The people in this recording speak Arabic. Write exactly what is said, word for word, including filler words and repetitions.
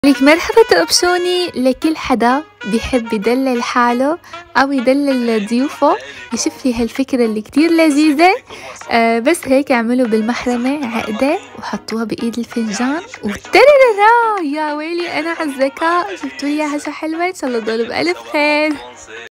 لك مرحبا تقبشوني لكل حدا بيحب يدلل حاله او يدلل ضيوفه. يشوف لي هالفكرة اللي كتير لذيذة. آه بس هيك اعملوا بالمحرمة عقدة وحطوها بايد الفنجان وترررا. يا ويلي انا عالذكاء، جبتوا لي اياها حلوة. ان شاء الله تضلوا بألف خير.